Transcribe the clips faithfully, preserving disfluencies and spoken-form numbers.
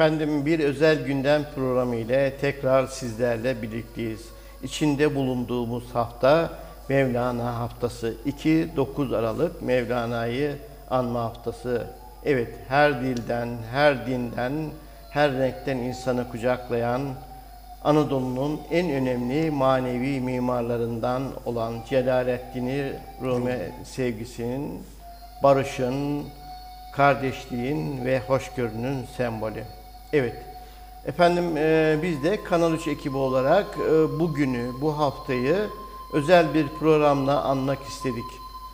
Efendim bir özel gündem programı ile tekrar sizlerle birlikteyiz. İçinde bulunduğumuz hafta Mevlana Haftası. iki dokuz Aralık Mevlana'yı anma haftası. Evet, her dilden, her dinden, her renkten insanı kucaklayan Anadolu'nun en önemli manevi mimarlarından olan Celaleddin Rumi sevgisinin, barışın, kardeşliğin ve hoşgörünün sembolü. Evet, efendim e, biz de Kanal üç ekibi olarak e, bugünü, bu haftayı özel bir programla anmak istedik.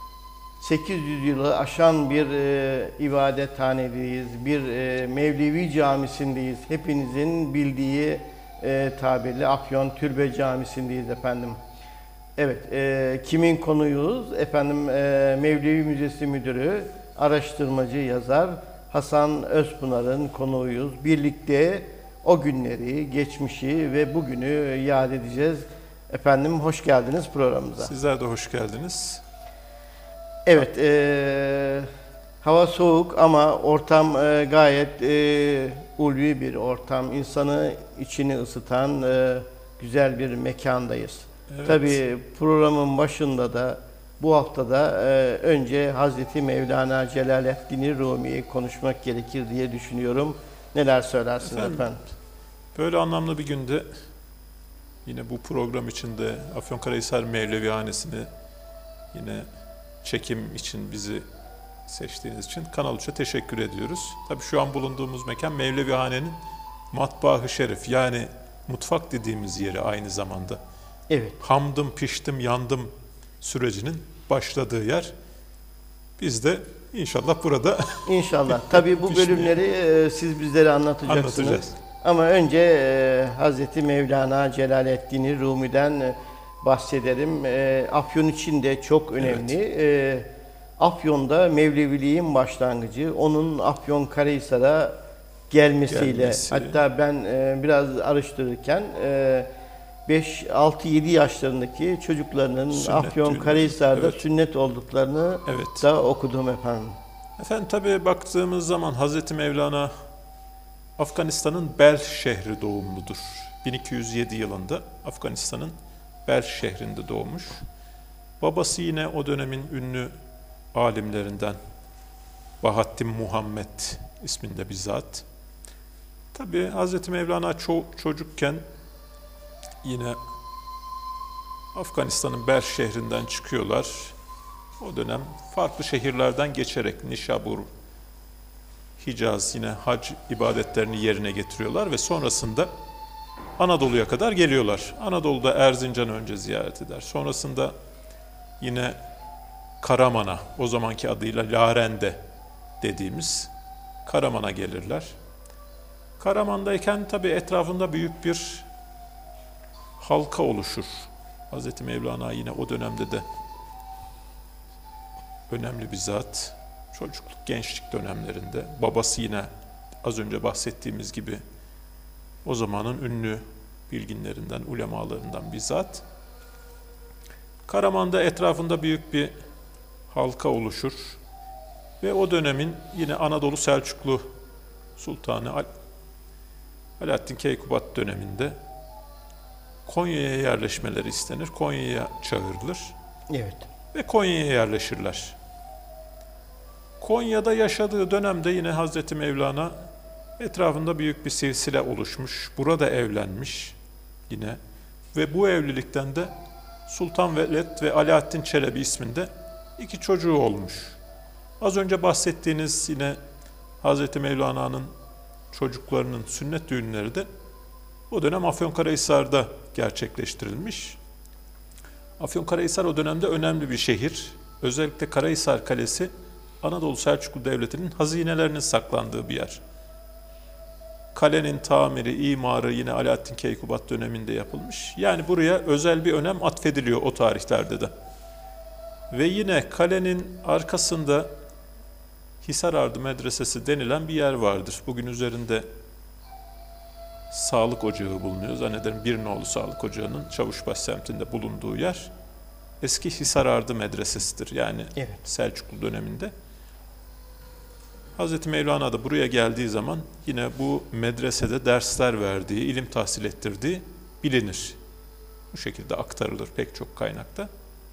sekiz yüz yılı aşan bir e, ibadethanedeyiz, bir e, Mevlevi camisindeyiz. Hepinizin bildiği e, tabirle Afyon Türbe Camisi'ndeyiz efendim. Evet, e, kimin konuyuz? Efendim e, Mevlevi Müzesi Müdürü, araştırmacı yazar Hasan Özpınar'ın konuğuyuz. Birlikte o günleri, geçmişi ve bugünü yad edeceğiz. Efendim hoş geldiniz programımıza. Sizler de hoş geldiniz. Evet, e, hava soğuk ama ortam e, gayet e, ulvi bir ortam. İnsanı içini ısıtan e, güzel bir mekandayız. Evet. Tabii programın başında da bu haftada e, önce Hazreti Mevlana Celaleddin Rumi'yi konuşmak gerekir diye düşünüyorum. Neler söylersiniz efendim? efendim? Böyle anlamlı bir günde yine bu program içinde Afyonkarahisar Mevlevihanesi'ni yine çekim için bizi seçtiğiniz için Kanal üç'e teşekkür ediyoruz. Tabii şu an bulunduğumuz mekan Mevlevihane'nin matbaa-ı şerif, yani mutfak dediğimiz yeri aynı zamanda. Evet. Hamdım, piştim, yandım sürecinin başladığı yer. Biz de inşallah burada İnşallah. Tabii bu bölümleri e, siz bizlere anlatacaksınız. Anlatacağız. Ama önce e, Hazreti Mevlana Celaleddin Rumi'den e, bahsedelim. E, Afyon için de çok önemli. Evet. E, Afyon'da Mevleviliğin başlangıcı, onun Afyonkarahisar'a gelmesiyle. Gelmesi. Hatta ben e, biraz araştırırken e, beş altı yedi yaşlarındaki çocuklarının Afyonkarahisar'da evet. sünnet olduklarını evet. da okudum efendim. Efendim tabii baktığımız zaman Hazreti Mevlana Afganistan'ın Belh şehri doğumludur. bin iki yüz yedi yılında Afganistan'ın Belh şehrinde doğmuş. Babası yine o dönemin ünlü alimlerinden Bahattin Muhammed isminde bir zat. Tabii Hazreti Mevlana çok çocukken yine Afganistan'ın Belh şehrinden çıkıyorlar. O dönem farklı şehirlerden geçerek Nişabur, Hicaz, yine hac ibadetlerini yerine getiriyorlar ve sonrasında Anadolu'ya kadar geliyorlar. Anadolu'da Erzincan'ı önce ziyaret eder. Sonrasında yine Karaman'a, o zamanki adıyla Larende dediğimiz Karaman'a gelirler. Karaman'dayken tabii etrafında büyük bir halka oluşur. Hazreti Mevlana yine o dönemde de önemli bir zat. Çocukluk, gençlik dönemlerinde. Babası yine az önce bahsettiğimiz gibi o zamanın ünlü bilginlerinden, ulemalarından bir zat. Karaman'da etrafında büyük bir halka oluşur. Ve o dönemin yine Anadolu Selçuklu Sultanı Al Alaaddin Keykubat döneminde Konya'ya yerleşmeleri istenir. Konya'ya çağrılır. Evet. Ve Konya'ya yerleşirler. Konya'da yaşadığı dönemde yine Hazreti Mevlana etrafında büyük bir silsile oluşmuş. Burada evlenmiş yine. Ve bu evlilikten de Sultan Veled ve Alaaddin Çelebi isminde iki çocuğu olmuş. Az önce bahsettiğiniz yine Hazreti Mevlana'nın çocuklarının sünnet düğünleri de o dönem Afyonkarahisar'da gerçekleştirilmiş. Afyonkarahisar o dönemde önemli bir şehir. Özellikle Karahisar Kalesi Anadolu Selçuklu Devleti'nin hazinelerinin saklandığı bir yer. Kalenin tamiri, imarı yine Alaaddin Keykubat döneminde yapılmış. Yani buraya özel bir önem atfediliyor o tarihlerde de. Ve yine kalenin arkasında Hisarardı Medresesi denilen bir yer vardır. Bugün üzerinde sağlık ocağı bulunuyor. Zannederim Birnoğlu Sağlık Ocağı'nın Çavuşbaşı semtinde bulunduğu yer eski Hisarardı Medresesi'dir. Yani evet. Selçuklu döneminde. Hazreti Mevlana da buraya geldiği zaman yine bu medresede dersler verdiği, ilim tahsil ettirdiği bilinir. Bu şekilde aktarılır pek çok kaynakta.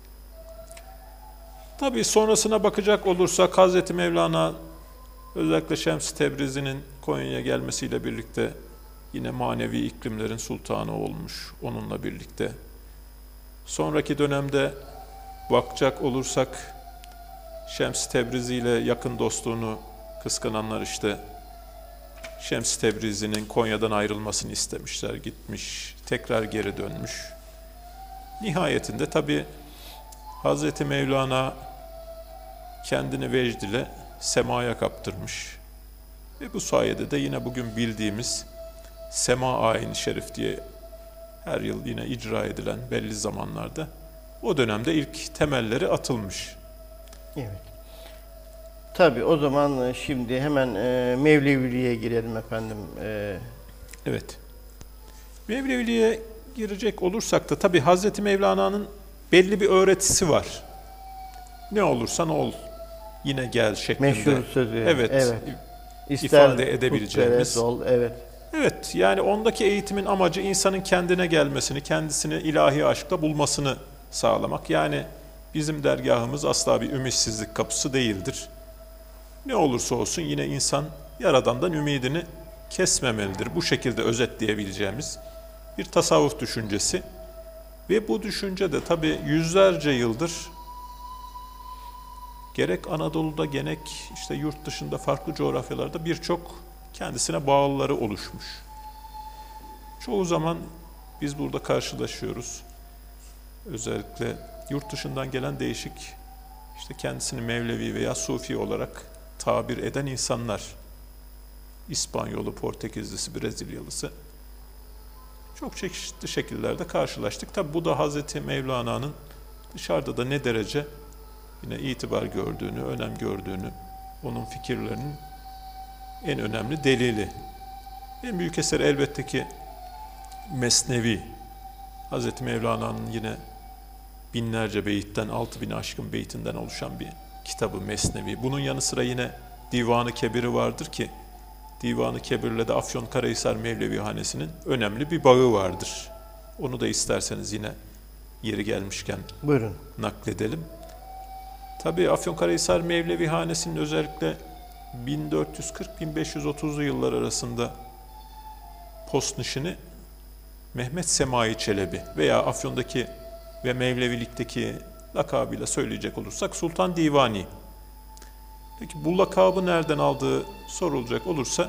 Tabii sonrasına bakacak olursak Hazreti Mevlana özellikle Şems-i Tebrizi'nin Konya'ya gelmesiyle birlikte yine manevi iklimlerin sultanı olmuş onunla birlikte. Sonraki dönemde bakacak olursak Şems-i Tebrizi ile yakın dostluğunu kıskananlar işte Şems-i Tebrizi'nin Konya'dan ayrılmasını istemişler, gitmiş, tekrar geri dönmüş. Nihayetinde tabi Hazreti Mevlana kendini vecd ile semaya kaptırmış. Ve bu sayede de yine bugün bildiğimiz Sema Ayini Şerif diye her yıl yine icra edilen belli zamanlarda o dönemde ilk temelleri atılmış. Evet. Tabii o zaman şimdi hemen e, Mevleviliğe girelim efendim. E... Evet. Mevleviliğe girecek olursak da tabii Hazreti Mevlana'nın belli bir öğretisi var. Ne olursan ol, yine gel şeklinde. Meşhur sözü. Evet. Evet. İfade edebileceğimiz. Ol, evet. Evet, yani ondaki eğitimin amacı insanın kendine gelmesini, kendisini ilahi aşkla bulmasını sağlamak. Yani bizim dergahımız asla bir ümitsizlik kapısı değildir. Ne olursa olsun yine insan Yaradan'dan ümidini kesmemelidir. Bu şekilde özetleyebileceğimiz bir tasavvuf düşüncesi. Ve bu düşünce de tabii yüzlerce yıldır gerek Anadolu'da gerek işte yurt dışında farklı coğrafyalarda birçok kendisine bağlıları oluşmuş. Çoğu zaman biz burada karşılaşıyoruz. Özellikle yurt dışından gelen değişik işte kendisini Mevlevi veya Sufi olarak tabir eden insanlar. İspanyolu, Portekizlisi, Brezilyalısı. Çok çeşitli şekillerde karşılaştık. Tabi bu da Hazreti Mevlana'nın dışarıda da ne derece yine itibar gördüğünü, önem gördüğünü, onun fikirlerinin en önemli delili. En büyük eseri elbette ki Mesnevi. Hazreti Mevlana'nın yine binlerce beyitten, altı bin aşkın beytinden oluşan bir kitabı Mesnevi. Bunun yanı sıra yine Divan-ı Kebir'i vardır ki, Divan-ı Kebir'le de Afyonkarahisar Mevlevi Hanesi'nin önemli bir bağı vardır. Onu da isterseniz yine yeri gelmişken buyurun nakledelim. Tabii Afyonkarahisar Mevlevi Hanesi'nin özellikle bin dört yüz kırk bin beş yüz otuzlu yıllar arasında postnişini Mehmet Semai Çelebi veya Afyon'daki ve Mevlevilikteki lakabıyla söyleyecek olursak Sultan Divani. Peki bu lakabı nereden aldığı sorulacak olursa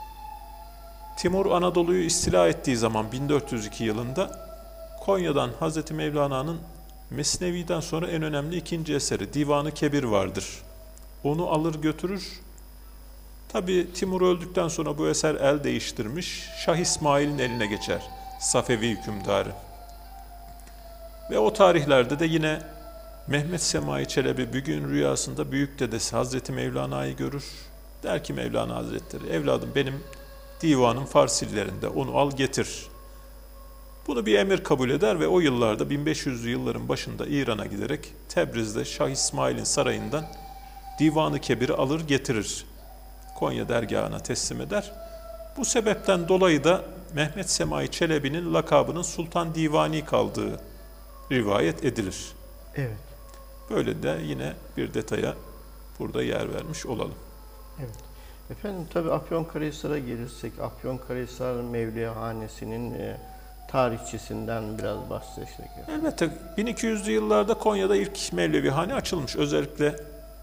Timur Anadolu'yu istila ettiği zaman bin dört yüz iki yılında Konya'dan Hazreti Mevlana'nın Mesnevi'den sonra en önemli ikinci eseri Divan-ı Kebir vardır. Onu alır götürür. Tabi Timur öldükten sonra bu eser el değiştirmiş. Şah İsmail'in eline geçer. Safevi hükümdarı. Ve o tarihlerde de yine Mehmet Semai Çelebi bir gün rüyasında büyük dedesi Hazreti Mevlana'yı görür. Der ki Mevlana Hazretleri, evladım benim divanım Farsilerinde, onu al getir. Bunu bir emir kabul eder ve o yıllarda bin beş yüzlü yılların başında İran'a giderek Tebriz'de Şah İsmail'in sarayından Divan-ı Kebir'i alır getirir. Konya dergahına teslim eder. Bu sebepten dolayı da Mehmet Semai Çelebi'nin lakabının Sultan Divani kaldığı rivayet edilir. Evet. Böyle de yine bir detaya burada yer vermiş olalım. Evet. Efendim tabii Afyonkarahisar'a gelirsek Afyonkarahisar Mevlevi Hanesi'nin e, tarihçisinden biraz bahsetsek. Elbette bin iki yüzlü yıllarda Konya'da ilk Mevlevi Hane açılmış. Özellikle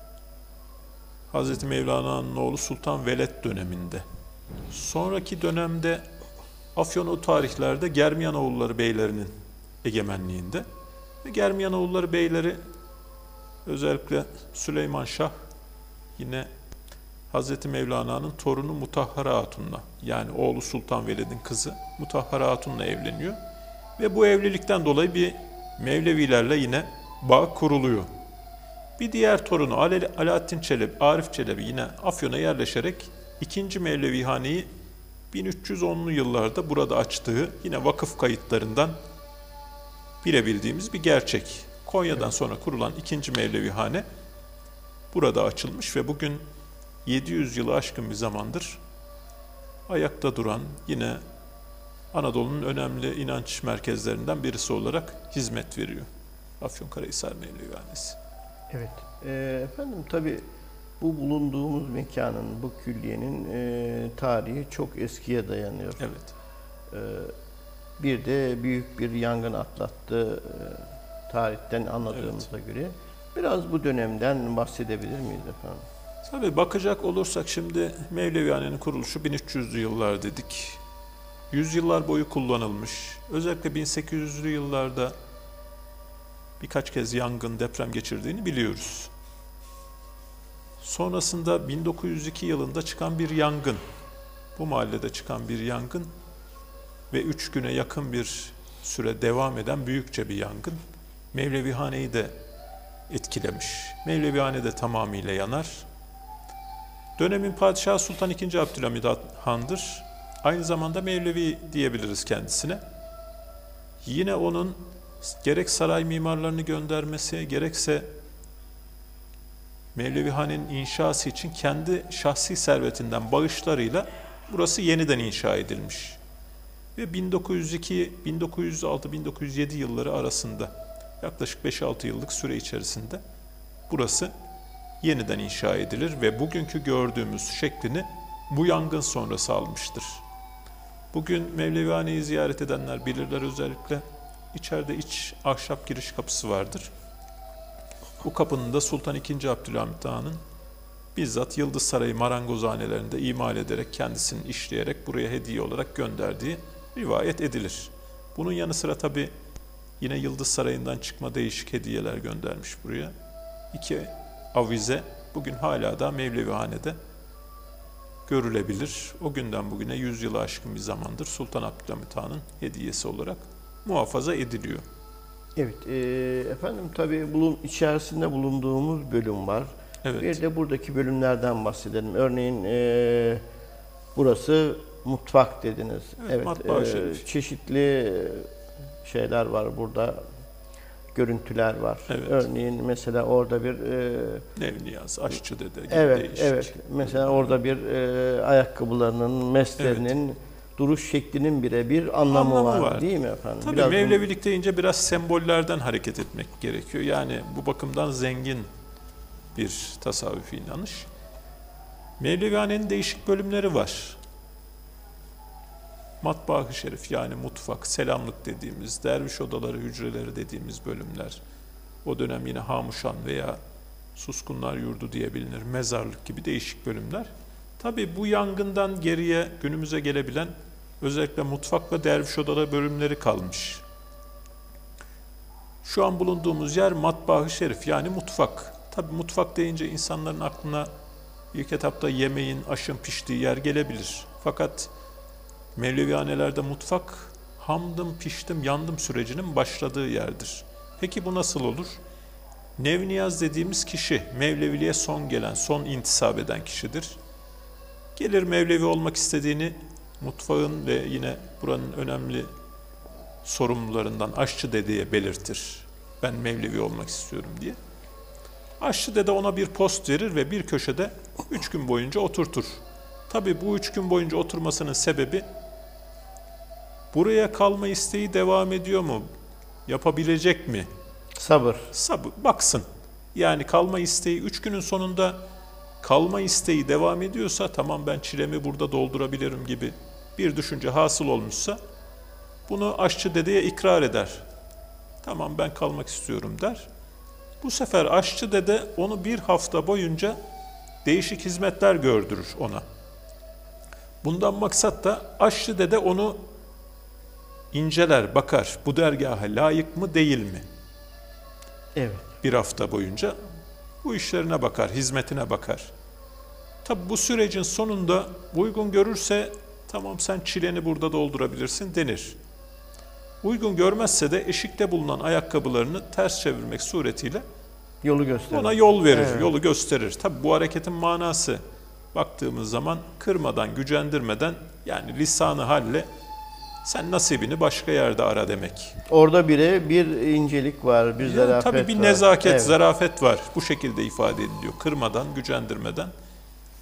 Hazreti Mevlana'nın oğlu Sultan Veled döneminde. Sonraki dönemde Afyon o tarihlerde Germiyanoğulları beylerinin egemenliğinde. Ve Germiyanoğulları beyleri özellikle Süleyman Şah yine Hazreti Mevlana'nın torunu Mutahhara Hatun'la yani oğlu Sultan Veled'in kızı Mutahhara Hatun'la evleniyor. Ve bu evlilikten dolayı bir Mevlevilerle yine bağ kuruluyor. Bir diğer torunu Alaaddin Çelebi, Arif Çelebi yine Afyon'a yerleşerek ikinci Mevlevihane'yi bin üç yüz onlu yıllarda burada açtığı yine vakıf kayıtlarından bilebildiğimiz bir gerçek. Konya'dan sonra kurulan ikinci Mevlevihane burada açılmış ve bugün yedi yüz yılı aşkın bir zamandır ayakta duran, yine Anadolu'nun önemli inanç merkezlerinden birisi olarak hizmet veriyor Afyonkarahisar Mevlevihanesi. Evet. E, efendim tabii bu bulunduğumuz mekanın, bu külliyenin e, tarihi çok eskiye dayanıyor. Evet. E, bir de büyük bir yangın atlattı e, tarihten anladığımıza evet. göre. Biraz bu dönemden bahsedebilir miyiz efendim? Tabii bakacak olursak şimdi Mevlevihane'nin kuruluşu bin üç yüzlü yıllar dedik. Yüzyıllar boyu kullanılmış. Özellikle bin sekiz yüzlü yıllarda birkaç kez yangın, deprem geçirdiğini biliyoruz. Sonrasında bin dokuz yüz iki yılında çıkan bir yangın, bu mahallede çıkan bir yangın ve üç güne yakın bir süre devam eden büyükçe bir yangın Mevlevihane'yi de etkilemiş. Mevlevihane de tamamıyla yanar. Dönemin padişahı Sultan ikinci. Abdülhamid Han'dır. Aynı zamanda Mevlevi diyebiliriz kendisine. Yine onun gerek saray mimarlarını göndermesi, gerekse Mevlevihane'nin inşası için kendi şahsi servetinden bağışlarıyla burası yeniden inşa edilmiş. Ve bin dokuz yüz iki, bin dokuz yüz altı, bin dokuz yüz yedi yılları arasında yaklaşık beş altı yıllık süre içerisinde burası yeniden inşa edilir ve bugünkü gördüğümüz şeklini bu yangın sonrası almıştır. Bugün Mevlevihane'yi ziyaret edenler bilirler, özellikle içeride iç ahşap giriş kapısı vardır. Bu kapının da Sultan ikinci. Abdülhamid Han'ın bizzat Yıldız Sarayı marangozhanelerinde imal ederek, kendisinin işleyerek buraya hediye olarak gönderdiği rivayet edilir. Bunun yanı sıra tabi yine Yıldız Sarayı'ndan çıkma değişik hediyeler göndermiş buraya. İki avize bugün hala da Mevlevihane'de görülebilir. O günden bugüne yüz yılı aşkın bir zamandır Sultan Abdülhamid Han'ın hediyesi olarak muhafaza ediliyor. Evet, e, efendim tabii bulun, içerisinde bulunduğumuz bölüm var. Evet. Bir de buradaki bölümlerden bahsedelim. Örneğin e, burası mutfak dediniz. Evet, evet e, çeşitli şeyler var burada. Görüntüler var. Evet. Örneğin mesela orada bir e, Nevniyaz, Aşçı Dede gibi evet, değişik. Evet, mesela orada bir e, ayakkabılarının, meslerinin evet. duruş şeklinin birebir anlamı, anlamı var, var değil mi efendim? Tabii biraz Mevlevilik bunu... deyince biraz sembollerden hareket etmek gerekiyor. Yani bu bakımdan zengin bir tasavvufi inanış. Mevlevihane'nin değişik bölümleri var. Matbaa-ı Şerif yani mutfak, selamlık dediğimiz, derviş odaları, hücreleri dediğimiz bölümler. O dönem yine Hamuşan veya Suskunlar Yurdu diye bilinir, mezarlık gibi değişik bölümler. Tabii bu yangından geriye günümüze gelebilen özellikle mutfak ve derviş odaları bölümleri kalmış. Şu an bulunduğumuz yer Matbaa-ı Şerif yani mutfak. Tabii mutfak deyince insanların aklına ilk etapta yemeğin, aşın piştiği yer gelebilir. Fakat Mevlevihanelerde mutfak, hamdım, piştim, yandım sürecinin başladığı yerdir. Peki bu nasıl olur? Nevniyaz dediğimiz kişi, Mevleviliğe son gelen, son intisap eden kişidir. Gelir Mevlevi olmak istediğini mutfağın ve yine buranın önemli sorumlularından Aşçı Dede'ye belirtir. Ben Mevlevi olmak istiyorum diye. Aşçı Dede ona bir post verir ve bir köşede üç gün boyunca oturtur. Tabii bu üç gün boyunca oturmasının sebebi buraya kalma isteği devam ediyor mu? Yapabilecek mi? Sabır. Sabır. Baksın. Yani kalma isteği üç günün sonunda kalma isteği devam ediyorsa tamam ben çilemi burada doldurabilirim gibi bir düşünce hasıl olmuşsa bunu Aşçı Dede'ye ikrar eder. Tamam ben kalmak istiyorum der. Bu sefer Aşçı Dede onu bir hafta boyunca değişik hizmetler gördürür ona. Bundan maksat da Aşçı Dede onu inceler, bakar. Bu dergaha layık mı değil mi? Evet. Bir hafta boyunca bu işlerine bakar, hizmetine bakar. Tabi bu sürecin sonunda uygun görürse tamam sen çileni burada doldurabilirsin denir. Uygun görmezse de eşikte bulunan ayakkabılarını ters çevirmek suretiyle yolu gösterir. Ona yol verir, evet. yolu gösterir. Tabi bu hareketin manası baktığımız zaman kırmadan, gücendirmeden yani lisanı halle sen nasibini başka yerde ara demek. Orada bile bir incelik var, bir yani zarafet tabii bir var. nezaket, evet. zarafet var. Bu şekilde ifade ediliyor. Kırmadan, gücendirmeden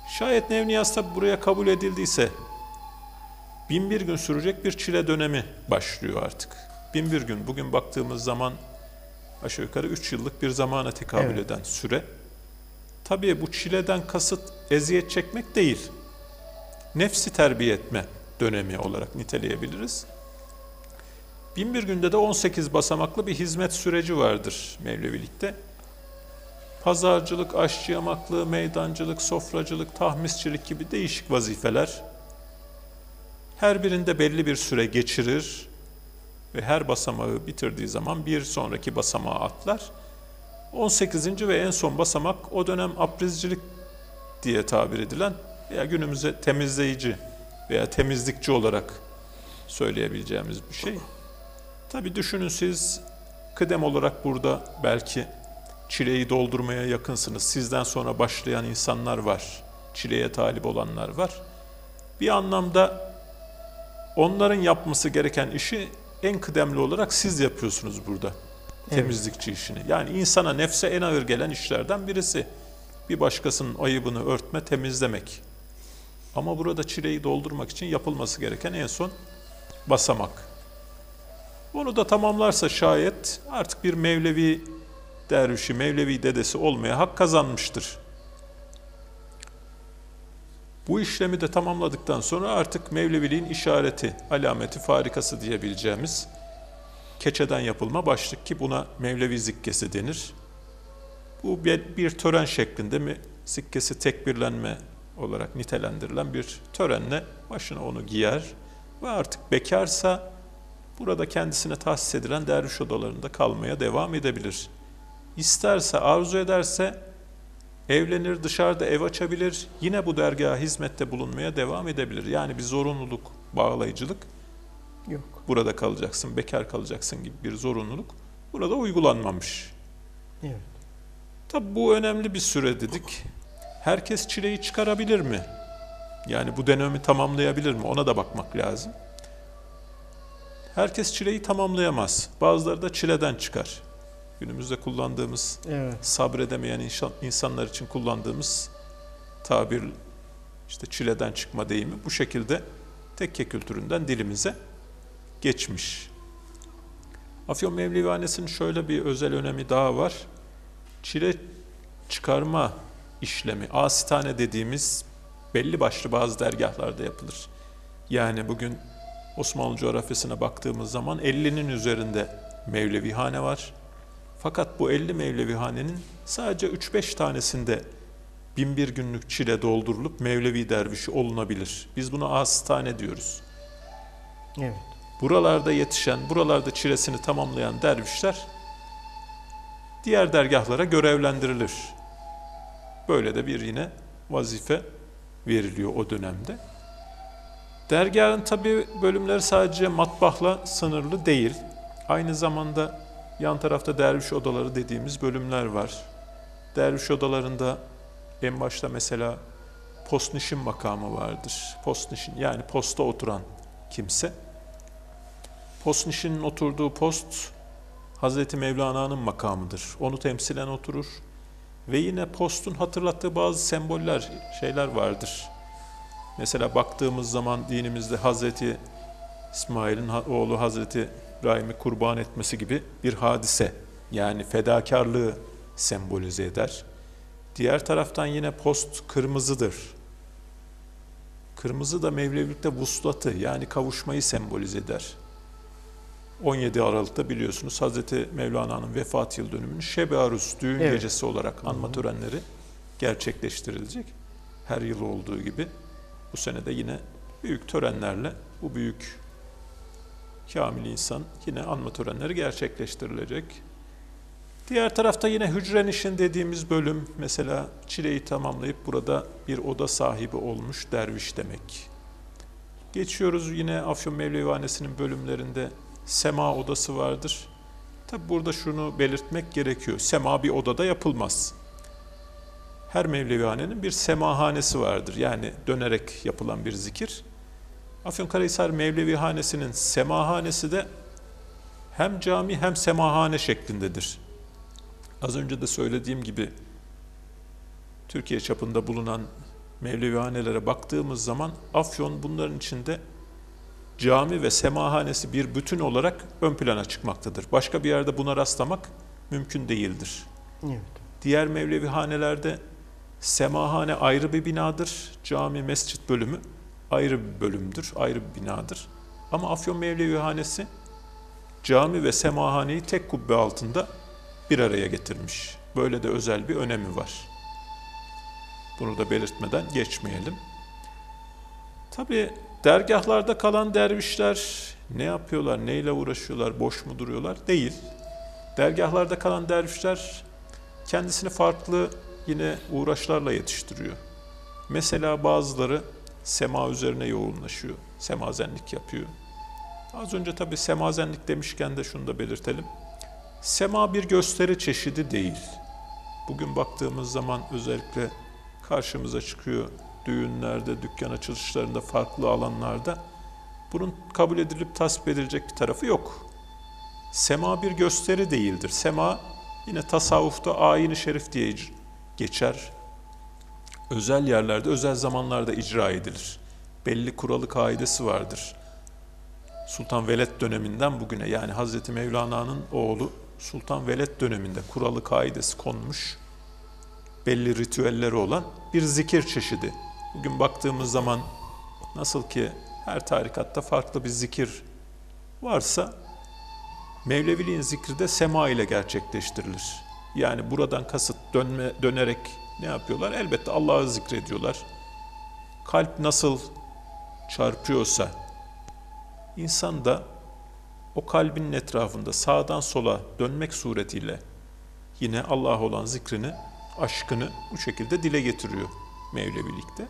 Şayet Nevniyaz tabi buraya kabul edildiyse bin bir gün sürecek bir çile dönemi başlıyor artık. Bin bir gün bugün baktığımız zaman aşağı yukarı üç yıllık bir zamana tekabül Evet. eden süre. Tabii bu çileden kasıt eziyet çekmek değil. Nefsi terbiye etme dönemi olarak niteleyebiliriz. Bin bir günde de on sekiz basamaklı bir hizmet süreci vardır Mevlevilikte. Pazarcılık, aşçı yamaklığı, meydancılık, sofracılık, tahmisçilik gibi değişik vazifeler. Her birinde belli bir süre geçirir ve her basamağı bitirdiği zaman bir sonraki basamağa atlar. on sekizinci ve en son basamak o dönem aprizcilik diye tabir edilen veya günümüze temizleyici veya temizlikçi olarak söyleyebileceğimiz bir şey. Tabii düşünün siz kıdem olarak burada belki çileyi doldurmaya yakınsınız. Sizden sonra başlayan insanlar var. Çileye talip olanlar var. Bir anlamda onların yapması gereken işi en kıdemli olarak siz yapıyorsunuz burada. Evet. Temizlikçi işini. Yani insana, nefse en ağır gelen işlerden birisi. Bir başkasının ayıbını örtme, temizlemek. Ama burada çileyi doldurmak için yapılması gereken en son basamak. Onu da tamamlarsa şayet artık bir Mevlevi dervişi, Mevlevi dedesi olmaya hak kazanmıştır. Bu işlemi de tamamladıktan sonra artık Mevleviliğin işareti, alameti, farikası diyebileceğimiz keçeden yapılma başlık ki buna Mevlevi zikkesi denir. Bu bir, bir tören şeklinde mi zikkesi tekbirlenme olarak nitelendirilen bir törenle başına onu giyer ve artık bekarsa burada kendisine tahsis edilen derviş odalarında kalmaya devam edebilir. İsterse, arzu ederse evlenir, dışarıda ev açabilir, yine bu dergaha hizmette bulunmaya devam edebilir. Yani bir zorunluluk, bağlayıcılık, Yok. burada kalacaksın, bekar kalacaksın gibi bir zorunluluk burada uygulanmamış. Evet. Tabi bu önemli bir süre dedik. Herkes çileyi çıkarabilir mi? Yani bu dönemi tamamlayabilir mi? Ona da bakmak lazım. Herkes çileyi tamamlayamaz. Bazıları da çileden çıkar. Günümüzde kullandığımız, Evet. sabredemeyen insan, insanlar için kullandığımız tabir, işte çileden çıkma deyimi bu şekilde tekke kültüründen dilimize geçmiş. Afyon Mevlevihanesi'nin şöyle bir özel önemi daha var. Çile çıkarma işlemi, asitane dediğimiz belli başlı bazı dergahlarda yapılır. Yani bugün Osmanlı coğrafyasına baktığımız zaman ellinin üzerinde Mevlevihane var. Fakat bu elli Mevlevihanenin sadece üç beş tanesinde bin bir günlük çile doldurulup Mevlevi dervişi olunabilir. Biz buna asitane diyoruz. Evet. Buralarda yetişen, buralarda çilesini tamamlayan dervişler diğer dergahlara görevlendirilir. Böyle de bir yine vazife veriliyor o dönemde. Dergahın tabi bölümleri sadece matbaahla sınırlı değil. Aynı zamanda yan tarafta derviş odaları dediğimiz bölümler var. Derviş odalarında en başta mesela postnişin makamı vardır. Postnişin yani posta oturan kimse. Postnişinin oturduğu post Hazreti Mevlana'nın makamıdır. Onu temsilen oturur. Ve yine postun hatırlattığı bazı semboller, şeyler vardır. Mesela baktığımız zaman dinimizde Hazreti İsmail'in oğlu Hazreti İbrahim'i kurban etmesi gibi bir hadise. Yani fedakarlığı sembolize eder. Diğer taraftan yine post kırmızıdır. Kırmızı da Mevlevilikte vuslatı yani kavuşmayı sembolize eder. on yedi Aralık'ta biliyorsunuz Hazreti Mevlana'nın vefat yıl dönümünün Şeb-i Aruz düğün Evet. gecesi olarak anma törenleri gerçekleştirilecek. Her yıl olduğu gibi bu sene de yine büyük törenlerle bu büyük kamil insan yine anma törenleri gerçekleştirilecek. Diğer tarafta yine hücrenişin dediğimiz bölüm mesela çileyi tamamlayıp burada bir oda sahibi olmuş derviş demek. Geçiyoruz yine Afyon Mevlevihanesi'nin bölümlerinde sema odası vardır. Tabi burada şunu belirtmek gerekiyor. Sema bir odada yapılmaz. Her Mevlevihanenin bir semahanesi vardır. Yani dönerek yapılan bir zikir. Afyonkarahisar Mevlevihanesi'nin semahanesi de hem cami hem semahane şeklindedir. Az önce de söylediğim gibi Türkiye çapında bulunan Mevlevihanelere baktığımız zaman Afyon bunların içinde cami ve semahanesi bir bütün olarak ön plana çıkmaktadır. Başka bir yerde buna rastlamak mümkün değildir. Evet. Diğer Mevlevihanelerde semahane ayrı bir binadır, cami mescit bölümü ayrı bir bölümdür, ayrı bir binadır. Ama Afyon Mevlevihanesi cami ve semahaneyi tek kubbe altında bir araya getirmiş. Böyle de özel bir önemi var. Bunu da belirtmeden geçmeyelim. Tabii dergahlarda kalan dervişler ne yapıyorlar, neyle uğraşıyorlar, boş mu duruyorlar? Değil. Dergahlarda kalan dervişler kendisini farklı yine uğraşlarla yetiştiriyor. Mesela bazıları sema üzerine yoğunlaşıyor, semazenlik yapıyor. Az önce tabii semazenlik demişken de şunu da belirtelim. Sema bir gösteri çeşidi değil. Bugün baktığımız zaman özellikle karşımıza çıkıyor düğünlerde, dükkan açılışlarında, farklı alanlarda. Bunun kabul edilip tasvip edilecek bir tarafı yok. Sema bir gösteri değildir. Sema yine tasavvufta ayin-i şerif diye geçer. Özel yerlerde, özel zamanlarda icra edilir. Belli kuralı kaidesi vardır. Sultan Veled döneminden bugüne, yani Hazreti Mevlana'nın oğlu Sultan Veled döneminde kuralı kaidesi konmuş, belli ritüelleri olan bir zikir çeşidi. Bugün baktığımız zaman nasıl ki her tarikatta farklı bir zikir varsa, Mevleviliğin zikri de sema ile gerçekleştirilir. Yani buradan kasıt dönme, dönerek ne yapıyorlar? Elbette Allah'ı zikrediyorlar. Kalp nasıl çarpıyorsa, insan da o kalbinin etrafında sağdan sola dönmek suretiyle yine Allah'a olan zikrini, aşkını bu şekilde dile getiriyor Mevlevilikte.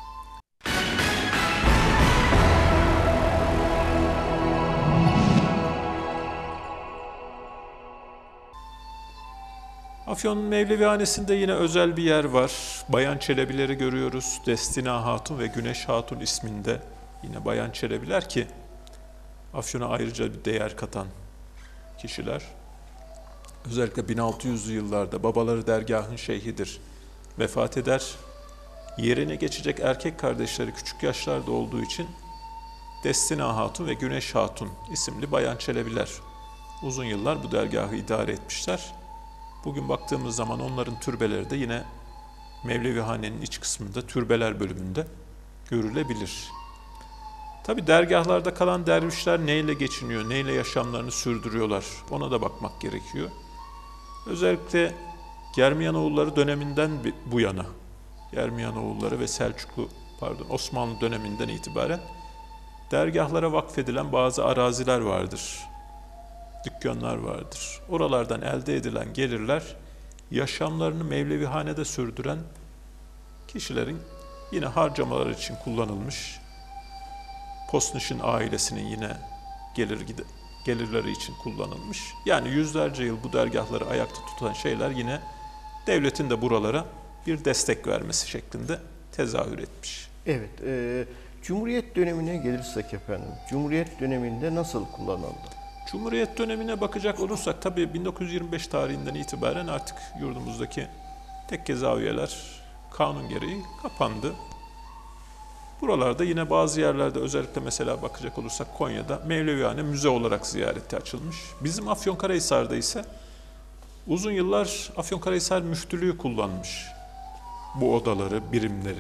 Afyon Mevlevihanesi'nde yine özel bir yer var. Bayan Çelebileri görüyoruz. Destina Hatun ve Güneş Hatun isminde yine Bayan Çelebiler ki Afyon'a ayrıca bir değer katan kişiler. Özellikle bin altı yüzlü yıllarda babaları dergahın şeyhidir. Vefat eder. Yerine geçecek erkek kardeşleri küçük yaşlarda olduğu için Destina Hatun ve Güneş Hatun isimli Bayan Çelebiler uzun yıllar bu dergahı idare etmişler. Bugün baktığımız zaman onların türbeleri de yine Mevlevihane'nin iç kısmında, türbeler bölümünde görülebilir. Tabi dergahlarda kalan dervişler neyle geçiniyor, neyle yaşamlarını sürdürüyorlar, ona da bakmak gerekiyor. Özellikle Germiyanoğulları döneminden bu yana, Germiyanoğulları ve Selçuklu, pardon Osmanlı döneminden itibaren dergahlara vakfedilen bazı araziler vardır. Dükkanlar vardır. Oralardan elde edilen gelirler, yaşamlarını Mevlevihanede sürdüren kişilerin yine harcamalar için kullanılmış, Postniş'in ailesinin yine gelir gelirleri için kullanılmış. Yani yüzlerce yıl bu dergahları ayakta tutan şeyler yine devletin de buralara bir destek vermesi şeklinde tezahür etmiş. Evet, e, Cumhuriyet dönemine gelirsek efendim, Cumhuriyet döneminde nasıl kullanıldı? Cumhuriyet dönemine bakacak olursak tabii bin dokuz yüz yirmi beş tarihinden itibaren artık yurdumuzdaki tekke zaviyeler kanun gereği kapandı. Buralarda yine bazı yerlerde özellikle mesela bakacak olursak Konya'da Mevlevihane müze olarak ziyarete açılmış. Bizim Afyonkarahisar'da ise uzun yıllar Afyonkarahisar müftülüğü kullanmış bu odaları, birimleri.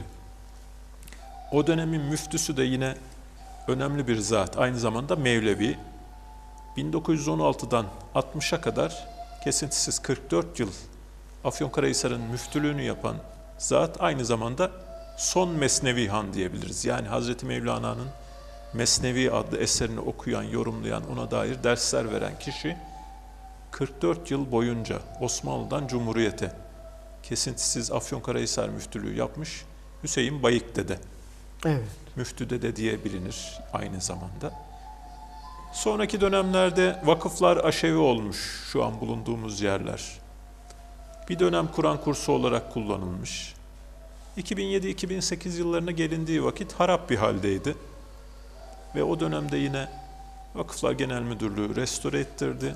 O dönemin müftüsü de yine önemli bir zat, aynı zamanda Mevlevi. bin dokuz yüz on altıdan altmışa kadar kesintisiz kırk dört yıl Afyonkarahisar'ın müftülüğünü yapan zat aynı zamanda son Mesnevi Han diyebiliriz. Yani Hazreti Mevlana'nın Mesnevi adlı eserini okuyan, yorumlayan, ona dair dersler veren kişi kırk dört yıl boyunca Osmanlı'dan Cumhuriyet'e kesintisiz Afyonkarahisar müftülüğü yapmış Hüseyin Bayık Dede. Evet. Müftü Dede diye bilinir aynı zamanda. Sonraki dönemlerde vakıflar aşevi olmuş şu an bulunduğumuz yerler. Bir dönem Kur'an kursu olarak kullanılmış. iki bin yedi iki bin sekiz yıllarına gelindiği vakit harap bir haldeydi. Ve o dönemde yine Vakıflar Genel Müdürlüğü restore ettirdi.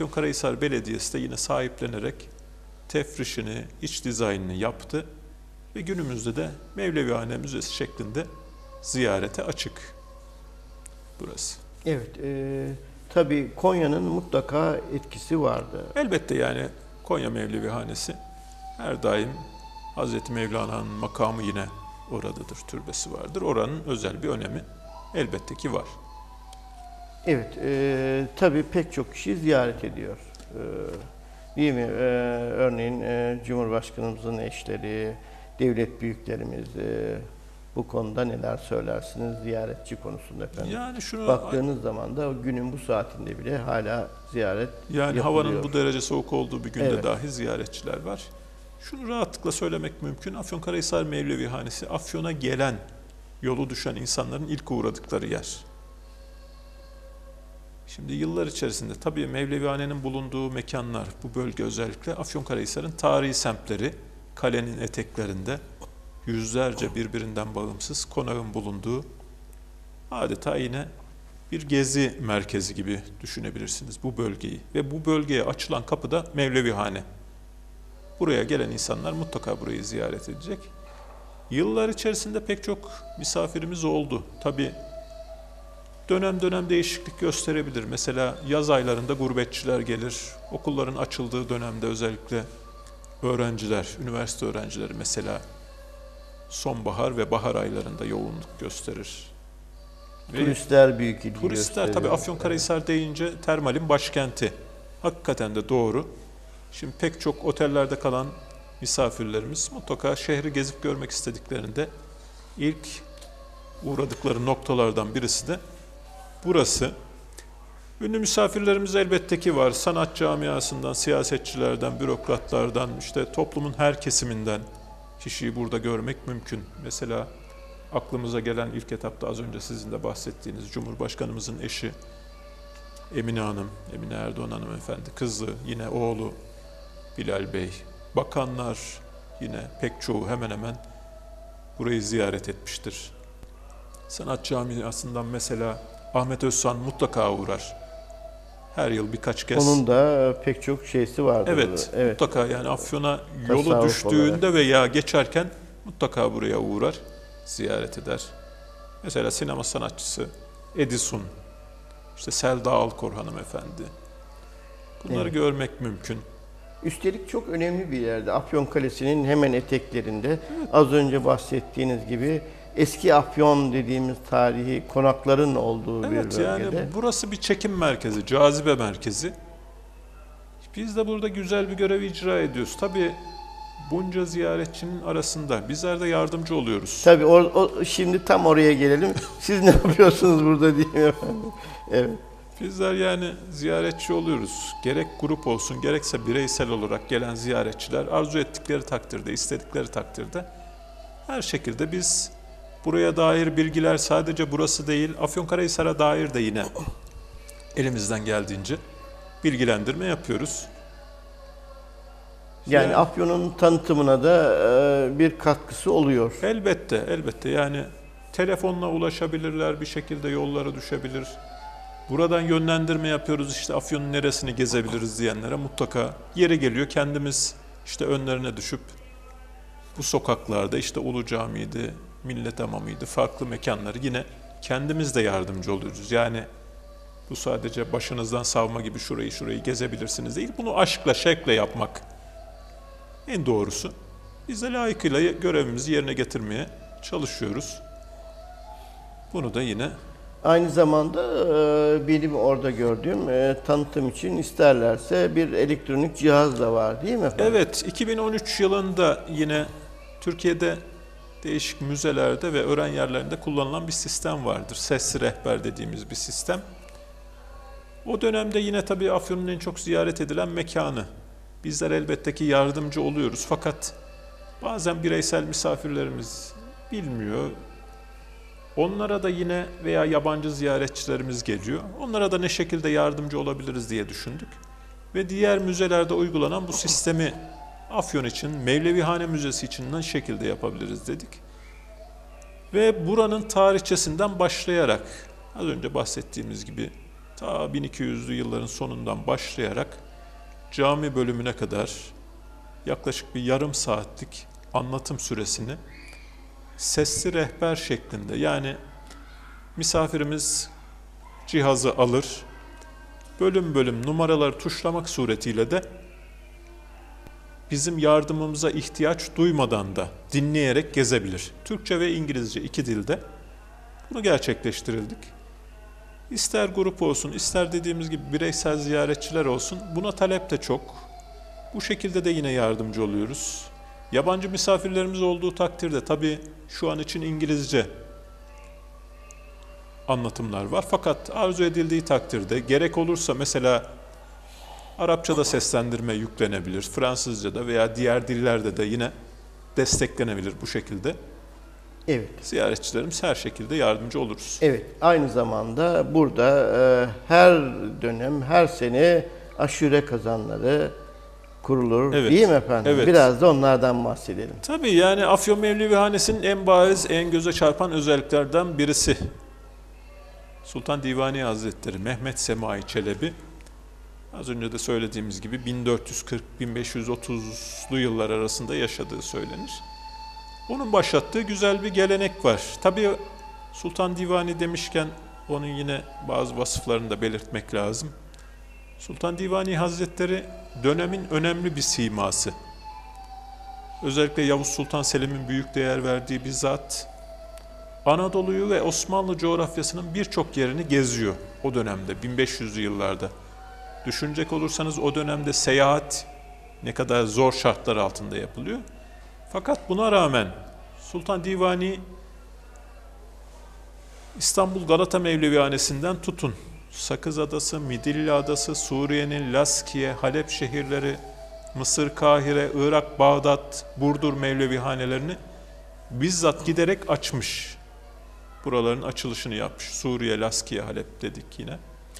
Afyonkarahisar Belediyesi de yine sahiplenerek tefrişini, iç dizaynını yaptı. ve günümüzde de Mevlevihane Müzesi şeklinde ziyarete açık burası. Evet, e, tabii Konya'nın mutlaka etkisi vardı. Elbette yani Konya Mevlevihanesi her daim Hazreti Mevlana'nın makamı yine oradadır, türbesi vardır. Oranın özel bir önemi elbette ki var. Evet, e, tabii pek çok kişi ziyaret ediyor. E, değil mi? E, örneğin e, Cumhurbaşkanımızın eşleri, devlet büyüklerimiz e, bu konuda neler söylersiniz ziyaretçi konusunda efendim? Yani şunu Baktığınız zaman da günün bu saatinde bile hala ziyaret yani yapılıyor. havanın bu derece soğuk olduğu bir günde Evet. dahi ziyaretçiler var. Şunu rahatlıkla söylemek mümkün. Afyonkarahisar Mevlevihanesi Afyon'a gelen, yolu düşen insanların ilk uğradıkları yer. Şimdi yıllar içerisinde tabii Mevlevihane'nin bulunduğu mekanlar, bu bölge özellikle Afyonkarahisar'ın tarihi semtleri, kalenin eteklerinde yüzlerce birbirinden bağımsız konağın bulunduğu adeta yine bir gezi merkezi gibi düşünebilirsiniz bu bölgeyi. Ve bu bölgeye açılan kapı da Mevlevihane. Buraya gelen insanlar mutlaka burayı ziyaret edecek. Yıllar içerisinde pek çok misafirimiz oldu. Tabii dönem dönem değişiklik gösterebilir. Mesela yaz aylarında gurbetçiler gelir. Okulların açıldığı dönemde özellikle öğrenciler, üniversite öğrencileri mesela sonbahar ve bahar aylarında yoğunluk gösterir. Ve Turistler büyük ilgi turistler tabii gösteriyor. Afyonkarahisar deyince termalin başkenti. Hakikaten de doğru. Şimdi pek çok otellerde kalan misafirlerimiz mutlaka şehri gezip görmek istediklerinde ilk uğradıkları noktalardan birisi de burası. Ünlü misafirlerimiz elbette ki var. Sanat camiasından, siyasetçilerden, bürokratlardan, işte toplumun her kesiminden kişiyi burada görmek mümkün. Mesela aklımıza gelen ilk etapta az önce sizin de bahsettiğiniz Cumhurbaşkanımızın eşi Emine Hanım, Emine Erdoğan hanımefendi, kızı, yine oğlu Bilal Bey, bakanlar yine pek çoğu hemen hemen burayı ziyaret etmiştir. Sanat camiasından mesela Ahmet Özsan mutlaka uğrar. Her yıl birkaç kez. Onun da pek çok şeysi vardır. Evet, Evet. mutlaka yani Afyon'a yolu Tasavvuf düştüğünde olarak. veya geçerken mutlaka buraya uğrar, ziyaret eder. Mesela sinema sanatçısı Edison, işte Selda Alkor hanımefendi. Bunları Evet. görmek mümkün. Üstelik çok önemli bir yerde. Afyon Kalesi'nin hemen eteklerinde. Az önce bahsettiğiniz gibi eski Afyon dediğimiz tarihi konakların olduğu bir Evet bölgede. yani burası bir çekim merkezi, cazibe merkezi. Biz de burada güzel bir görev icra ediyoruz. Tabii bunca ziyaretçinin arasında bizler de yardımcı oluyoruz. Tabii o, o- şimdi tam oraya gelelim. Siz ne yapıyorsunuz burada diyeyim efendim. Evet. Bizler yani ziyaretçi oluyoruz. Gerek grup olsun gerekse bireysel olarak gelen ziyaretçiler arzu ettikleri takdirde, istedikleri takdirde her şekilde biz buraya dair bilgiler sadece burası değil, Afyonkarahisar'a dair de yine elimizden geldiğince bilgilendirme yapıyoruz. Yani Yani- Afyon'un tanıtımına da e, bir katkısı oluyor. Elbette, elbette yani telefonla ulaşabilirler, bir şekilde yollara düşebilir. Buradan yönlendirme yapıyoruz, işte Afyon'un neresini gezebiliriz diyenlere mutlaka yeri geliyor. Kendimiz işte önlerine düşüp bu sokaklarda işte Ulu Cami'ydi, Millet Hamamı'ydı, farklı mekanları yine kendimiz de yardımcı oluyoruz. Yani bu sadece başınızdan savma gibi şurayı şurayı gezebilirsiniz değil. Bunu aşkla, şevkle yapmak en doğrusu. Biz de layıkıyla görevimizi yerine getirmeye çalışıyoruz. Bunu da yine Aynı zamanda e, benim orada gördüğüm e, tanıtım için isterlerse bir elektronik cihaz da var değil mi efendim? evet, iki bin on üç yılında yine Türkiye'de değişik müzelerde ve öğren yerlerinde kullanılan bir sistem vardır. Sesli rehber dediğimiz bir sistem. O dönemde yine tabii Afyon'un en çok ziyaret edilen mekanı. Bizler elbette ki yardımcı oluyoruz fakat bazen bireysel misafirlerimiz bilmiyor. Onlara da yine veya yabancı ziyaretçilerimiz geliyor. Onlara da ne şekilde yardımcı olabiliriz diye düşündük. Ve diğer müzelerde uygulanan bu sistemi Afyon için, Mevlevihane Müzesi için ne şekilde yapabiliriz dedik. Ve buranın tarihçesinden başlayarak, az önce bahsettiğimiz gibi ta bin iki yüzlü yılların sonundan başlayarak cami bölümüne kadar yaklaşık bir yarım saatlik anlatım süresini sesli rehber şeklinde, yani misafirimiz cihazı alır, bölüm bölüm numaraları tuşlamak suretiyle de bizim yardımımıza ihtiyaç duymadan da dinleyerek gezebilir. Türkçe ve İngilizce iki dilde bunu gerçekleştirildik. İster grup olsun, ister dediğimiz gibi bireysel ziyaretçiler olsun, buna talep de çok. Bu şekilde de yine yardımcı oluyoruz. Yabancı misafirlerimiz olduğu takdirde, tabii şu an için İngilizce anlatımlar var. Fakat arzu edildiği takdirde, gerek olursa mesela Arapçada seslendirme yüklenebilir, Fransızca'da veya diğer dillerde de yine desteklenebilir bu şekilde. Evet. Ziyaretçilerimiz her şekilde yardımcı oluruz. Evet, aynı zamanda burada e, her dönem, her sene aşure kazanları kurulur, Evet, değil mi efendim? evet. Biraz da onlardan bahsedelim. Tabii, yani Afyon Mevlevihanesi'nin en bariz, en göze çarpan özelliklerden birisi Sultan Divani Hazretleri Mehmet Semai Çelebi, az önce de söylediğimiz gibi bin dört yüz kırk bin beş yüz otuzlu yıllar arasında yaşadığı söylenir. Onun başlattığı güzel bir gelenek var. Tabii Sultan Divani demişken onun yine bazı vasıflarını da belirtmek lazım. Sultan Divani Hazretleri dönemin önemli bir siması. Özellikle Yavuz Sultan Selim'in büyük değer verdiği bir zat. Anadolu'yu ve Osmanlı coğrafyasının birçok yerini geziyor o dönemde, bin beş yüzlü yıllarda. Düşünecek olursanız o dönemde seyahat ne kadar zor şartlar altında yapılıyor. Fakat buna rağmen Sultan Divani İstanbul Galata Mevlevihanesi'nden tutun, Sakız Adası, Midilli Adası, Suriye'nin Laskiye, Halep şehirleri, Mısır, Kahire, Irak, Bağdat, Burdur Mevlevihanelerini bizzat giderek açmış. Buraların açılışını yapmış. Suriye, Laskiye, Halep dedik yine.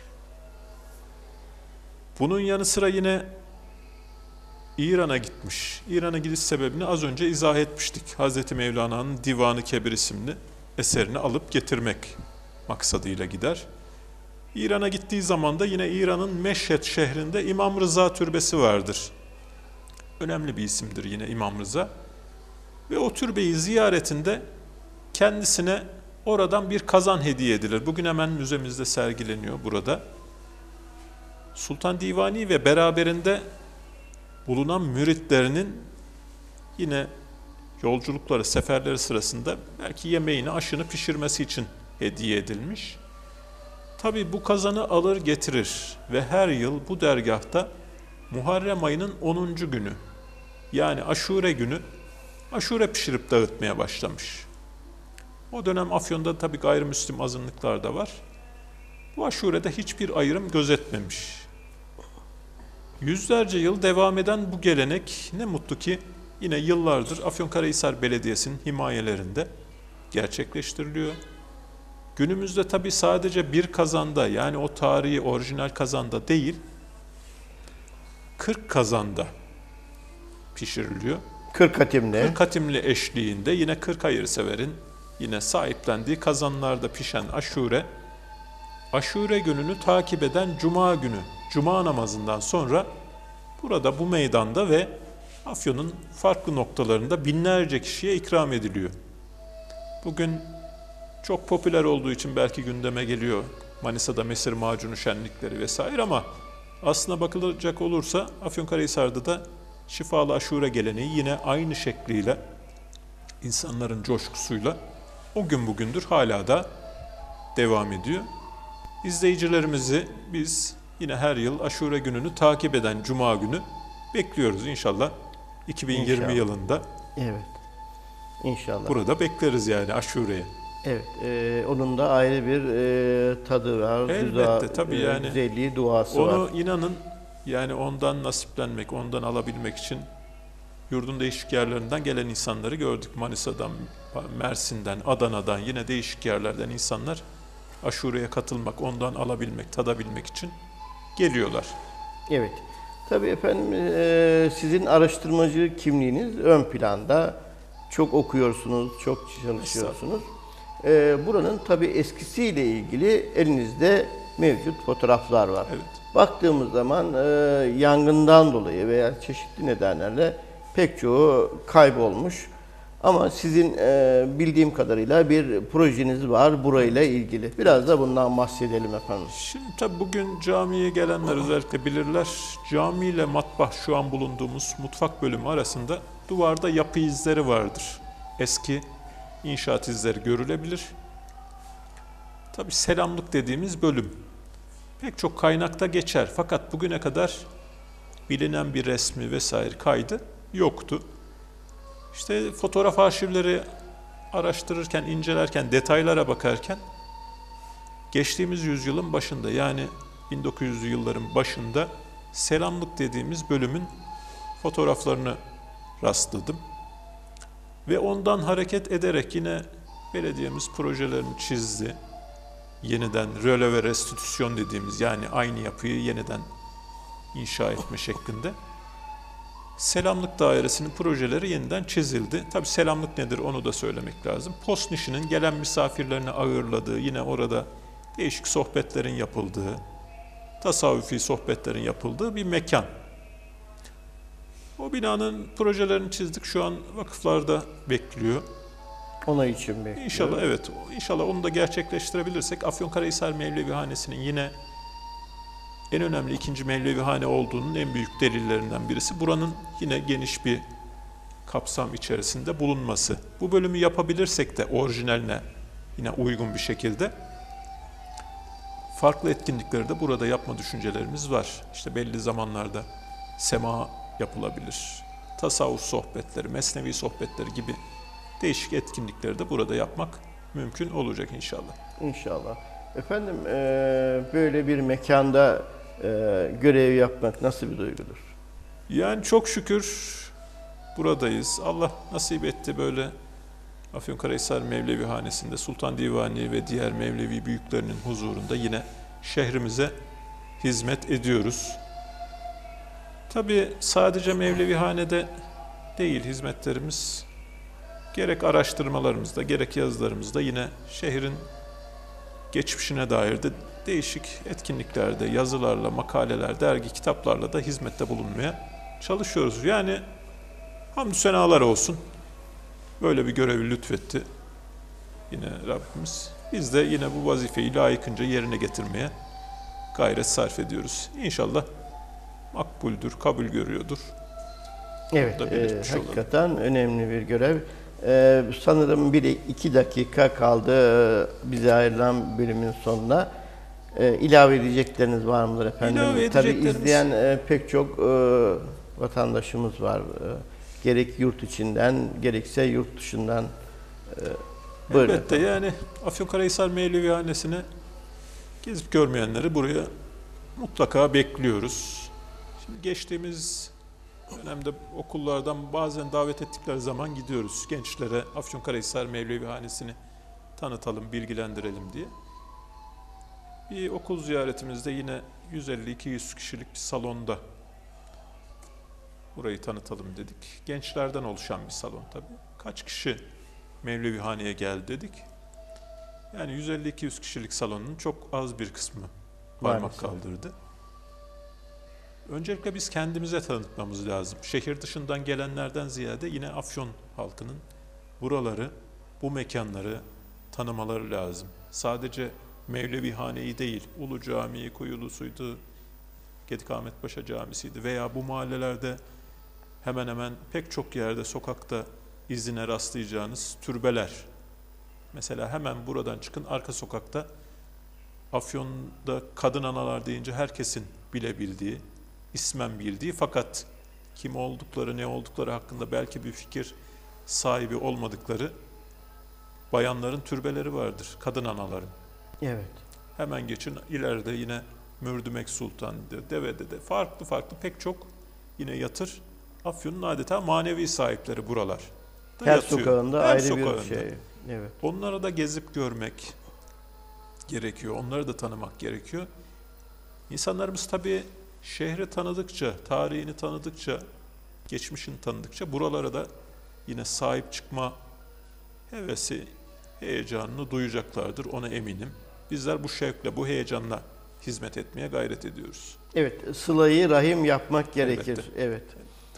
Bunun yanı sıra yine İran'a gitmiş. İran'a gidiş sebebini az önce izah etmiştik. Hazreti Mevlana'nın Divan-ı Kebir isimli eserini alıp getirmek maksadıyla gider. İran'a gittiği zaman da yine İran'ın Meşhed şehrinde İmam Rıza Türbesi vardır. Önemli bir isimdir yine İmam Rıza. Ve o türbeyi ziyaretinde kendisine oradan bir kazan hediye edilir. Bugün hemen müzemizde sergileniyor burada. Sultan Divani ve beraberinde bulunan müritlerinin yine yolculukları, seferleri sırasında belki yemeğini, aşını pişirmesi için hediye edilmiş. Tabii bu kazanı alır getirir ve her yıl bu dergahta Muharrem ayının onuncu günü, yani Aşure günü aşure pişirip dağıtmaya başlamış. O dönem Afyon'da tabii gayrimüslim azınlıklar da var. Bu aşurede hiçbir ayrım gözetmemiş. Yüzlerce yıl devam eden bu gelenek ne mutlu ki yine yıllardır Afyonkarahisar Belediyesi'nin himayelerinde gerçekleştiriliyor. Günümüzde tabii sadece bir kazanda, yani o tarihi orijinal kazanda değil, kırk kazanda pişiriliyor. kırk hatimli. kırk hatimli eşliğinde yine kırk hayırseverin yine sahiplendiği kazanlarda pişen aşure, aşure gününü takip eden cuma günü, cuma namazından sonra burada bu meydanda ve Afyon'un farklı noktalarında binlerce kişiye ikram ediliyor. Bugün çok popüler olduğu için belki gündeme geliyor Manisa'da mesir macunu şenlikleri vesaire, ama aslına bakılacak olursa Afyonkarahisar'da da şifalı aşure geleneği yine aynı şekliyle insanların coşkusuyla o gün bugündür hala da devam ediyor. İzleyicilerimizi biz yine her yıl aşure gününü takip eden cuma günü bekliyoruz inşallah. iki bin yirmi İnşallah. yılında Evet. İnşallah. burada bekleriz yani aşureye. Evet, e, onun da ayrı bir e, tadı var, Elbette, dua, tabii e, yani. güzelliği, duası Onu var. inanın, yani ondan nasiplenmek, ondan alabilmek için yurdun değişik yerlerinden gelen insanları gördük. Manisa'dan, Mersin'den, Adana'dan, yine değişik yerlerden insanlar aşureye katılmak, ondan alabilmek, tadabilmek için geliyorlar. Evet. Tabii efendim e, sizin araştırmacı kimliğiniz ön planda. Çok okuyorsunuz, çok çalışıyorsunuz. E, buranın tabii eskisiyle ilgili elinizde mevcut fotoğraflar var. Evet. Baktığımız zaman e, yangından dolayı veya çeşitli nedenlerle pek çoğu kaybolmuş. Ama sizin e, bildiğim kadarıyla bir projeniz var burayla ilgili. Biraz da bundan bahsedelim efendim. Şimdi tabii bugün camiye gelenler özellikle bilirler. Cami ile matbah, şu an bulunduğumuz mutfak bölümü arasında duvarda yapı izleri vardır. Eski inşaat izleri görülebilir. Tabii selamlık dediğimiz bölüm. Pek çok kaynakta geçer fakat bugüne kadar bilinen bir resmi vesaire kaydı yoktu. İşte fotoğraf arşivleri araştırırken, incelerken, detaylara bakarken geçtiğimiz yüzyılın başında, yani bin dokuz yüzlü yılların başında selamlık dediğimiz bölümün fotoğraflarını rastladım. Ve ondan hareket ederek yine belediyemiz projelerini çizdi. Yeniden röle ve restitüsyon dediğimiz, yani aynı yapıyı yeniden inşa etme şeklinde. Selamlık Dairesi'nin projeleri yeniden çizildi. Tabii selamlık nedir onu da söylemek lazım. Postnişi'nin gelen misafirlerini ağırladığı, yine orada değişik sohbetlerin yapıldığı, tasavvufi sohbetlerin yapıldığı bir mekan. O binanın projelerini çizdik. Şu an vakıflarda bekliyor. Ona için bekliyor. İnşallah, evet. İnşallah onu da gerçekleştirebilirsek Afyonkarahisar Mevlevihanesi'nin yine en önemli ikinci Mevlevihane olduğunun en büyük delillerinden birisi buranın yine geniş bir kapsam içerisinde bulunması. Bu bölümü yapabilirsek de orijinaline yine uygun bir şekilde farklı etkinlikleri de burada yapma düşüncelerimiz var. İşte belli zamanlarda sema yapılabilir, tasavvuf sohbetleri, mesnevi sohbetleri gibi değişik etkinlikleri de burada yapmak mümkün olacak inşallah. İnşallah. Efendim e, böyle bir mekanda e, görev yapmak nasıl bir duygudur? Yani çok şükür buradayız. Allah nasip etti, böyle Afyonkarahisar Mevlevihanesi'nde Sultan Divani ve diğer Mevlevi büyüklerinin huzurunda yine şehrimize hizmet ediyoruz. Tabii sadece Mevlevihanede değil hizmetlerimiz, gerek araştırmalarımızda gerek yazılarımızda yine şehrin geçmişine dair de değişik etkinliklerde, yazılarla, makaleler, dergi, kitaplarla da hizmette bulunmaya çalışıyoruz. Yani hamdü senalar olsun. Böyle bir görevi lütfetti yine Rabbimiz. Biz de yine bu vazifeyi layıkınca yerine getirmeye gayret sarf ediyoruz. İnşallah makbuldür, kabul görüyordur. Evet, e, hakikaten önemli bir görev. Ee, sanırım bir iki dakika kaldı e, bize ayrılan bölümün sonuna. E, ilave edecekleriniz var mıdır efendim? İlave Tabii edeceklerimiz... izleyen e, pek çok e, vatandaşımız var. E, gerek yurt içinden gerekse yurt dışından. E, buyurun Elbette efendim. Yani Afyonkarahisar Mevlevihanesi'ne gezip görmeyenleri buraya mutlaka bekliyoruz. Şimdi geçtiğimiz dönemde okullardan bazen davet ettikleri zaman gidiyoruz. Gençlere Afyonkarahisar Mevlevihanesi'ni tanıtalım, bilgilendirelim diye. Bir okul ziyaretimizde yine yüz elli iki yüz kişilik bir salonda burayı tanıtalım dedik. Gençlerden oluşan bir salon tabii. Kaç kişi Mevlevihane'ye geldi dedik. Yani yüz elli iki yüz kişilik salonun çok az bir kısmı parmak kaldırdı. Öncelikle biz kendimize tanıtmamız lazım. Şehir dışından gelenlerden ziyade yine Afyon halkının buraları, bu mekanları tanımaları lazım. Sadece Mevlevihane'yi değil, Ulu Camii, Kuyulusuydu, Gedikametpaşa Camisi'ydi veya bu mahallelerde hemen hemen pek çok yerde sokakta izine rastlayacağınız türbeler. Mesela hemen buradan çıkın, arka sokakta Afyon'da kadın analar deyince herkesin bilebildiği, ismen bildiği fakat kim oldukları, ne oldukları hakkında belki bir fikir sahibi olmadıkları bayanların türbeleri vardır, kadın anaların. Evet. Hemen geçin, ileride yine Mürdümek Sultan, Devede'de farklı farklı pek çok yine yatır. Afyon'un adeta manevi sahipleri buralar. Da Her yatıyor. sokağında Her ayrı sokağında. bir şey. Evet. Onlara da gezip görmek gerekiyor. Onları da tanımak gerekiyor. İnsanlarımız tabii şehri tanıdıkça, tarihini tanıdıkça, geçmişini tanıdıkça buralara da yine sahip çıkma hevesi, heyecanını duyacaklardır. Ona eminim. Bizler bu şevkle, bu heyecanla hizmet etmeye gayret ediyoruz. Evet, sılayı rahim yapmak gerekir. Elbette. Evet.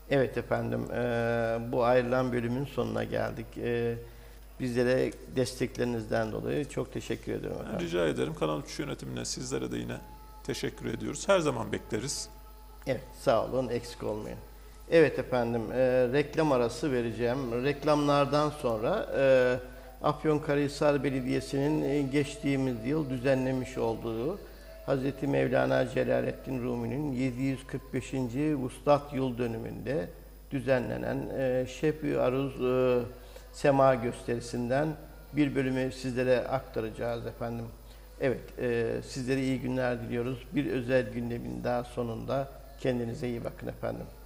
Evet efendim, e, bu ayrılan bölümün sonuna geldik. E, bizlere desteklerinizden dolayı çok teşekkür ederim efendim. Ben rica ederim. Kanal üç yönetimine, sizlere de yine teşekkür ediyoruz. Her zaman bekleriz. Evet, sağ olun, eksik olmayın. Evet efendim, e, reklam arası vereceğim. Reklamlardan sonra e, Afyonkarahisar Belediyesi'nin e, geçtiğimiz yıl düzenlemiş olduğu Hazreti Mevlana Celaleddin Rumi'nin yedi yüz kırk beşinci Vuslat Yıl Dönümünde düzenlenen e, Şeb-i Aruz e, Sema gösterisinden bir bölümü sizlere aktaracağız efendim. Evet, e, sizlere iyi günler diliyoruz. Bir özel gündemin daha sonunda kendinize iyi bakın efendim.